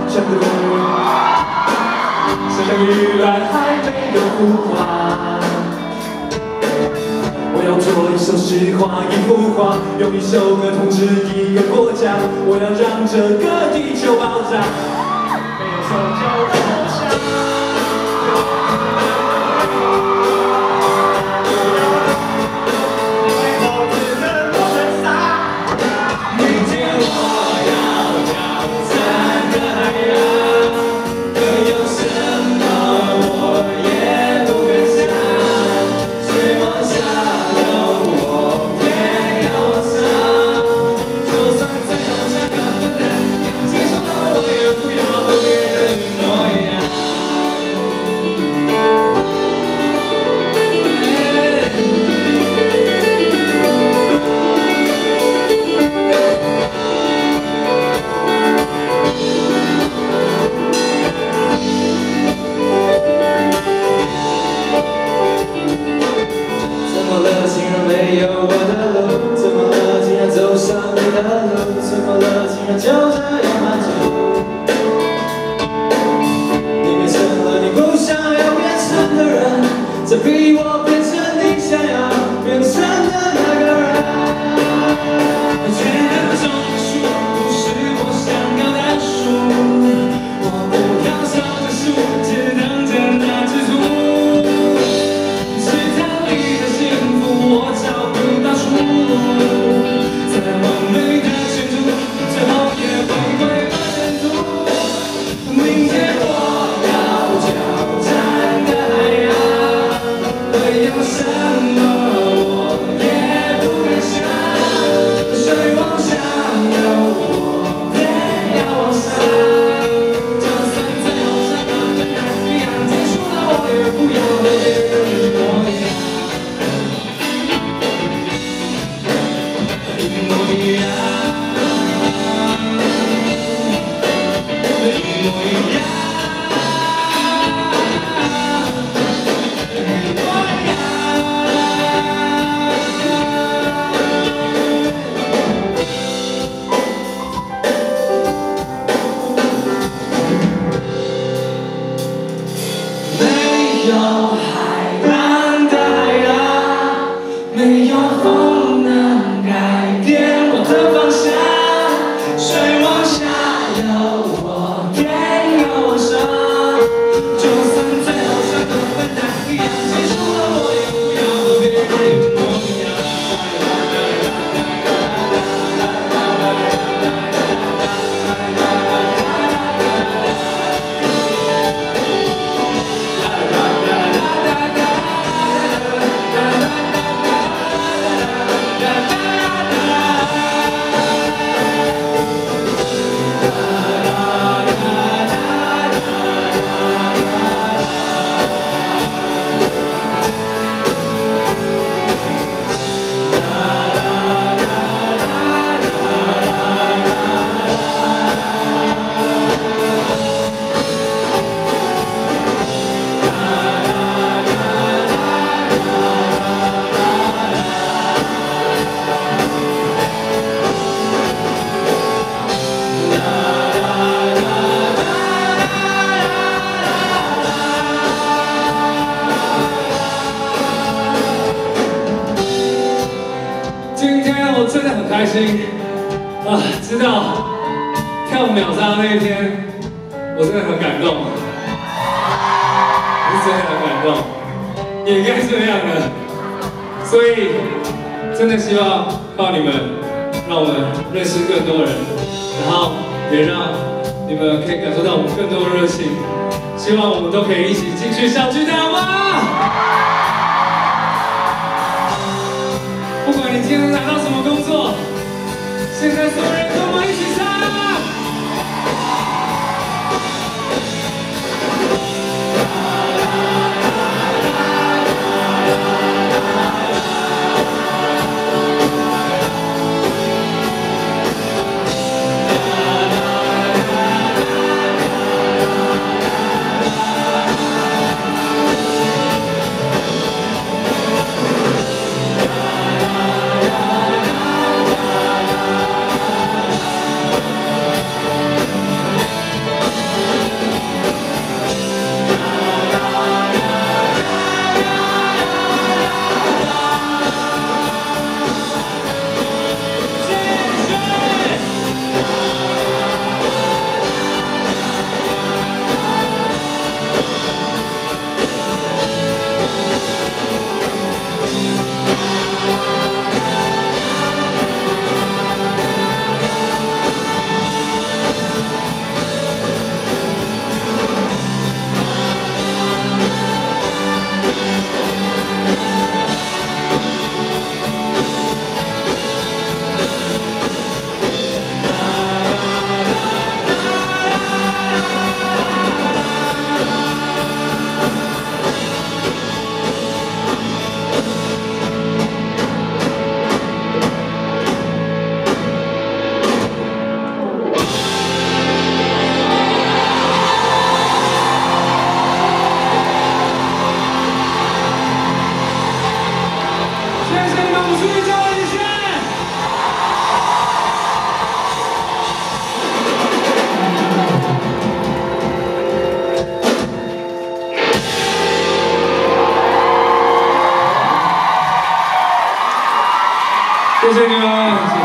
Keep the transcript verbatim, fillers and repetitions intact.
像个动物，想象依然还没有孵化。我要做一首诗画，一幅画，用一首歌统治一个国家。我要让这个地球爆炸，没有手就投降。 没有我的路，怎么了？竟然走上你的路，怎么了？竟然就这样满足。你变成了你不想要变成的人，再逼我变成你想要变成的那个人。觉得这树不是我想要的树，我不要守着树，只等着那只猪。 我找不到出路，在完美的前途，最后也不会把前途。明天我要挑战的海洋，会有什么我也不敢想。水往下流，我偏要往上。就算最后像个笨蛋一样结束了，我也不要和别人模样。 一模一样，一模一样，一模一样。没有海蓝的海洋，没有风能改变我的方向，水往下流，我偏要往上。就算最后像个笨蛋一样结束了，我也不要和别人一模一样。今天我真的很开心啊！知道跳秒杀那一天，我真的很感动，我是真的很感动，也应该这样的。所以真的希望靠你们，让我们认识更多人，然后也让你们可以感受到我们更多的热情。希望我们都可以一起继续小巨蛋，好吗？ 不管你今天拿到什么工作，现在所有人跟我一起唱。 谢谢你们。